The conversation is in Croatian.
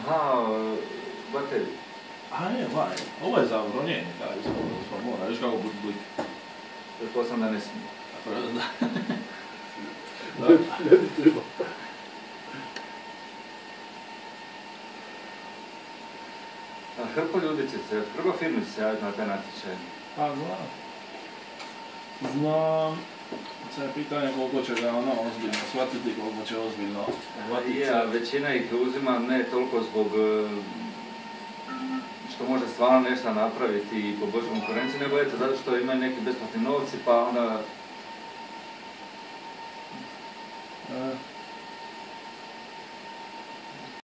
Aha, bateriju. A ne, ovo je za bronjenje, taj ispod mora, viš kako budi blik. Pretpostavljam da ne smije. Da. Ne bi trebao. A hrpa ljudi će se, hrpa firmi će se javiti na taj natječaj. Pa znam. Znam. Sad je pitanje koliko će ga ono ozbiljno shvatiti, koliko će ozbiljno uhvatiti. Je, većina ih uzima ne toliko zbog što može stvarno nešto napraviti i poboljšati konkurenciju, nego eto zato što imaju neki besplatni novci pa onda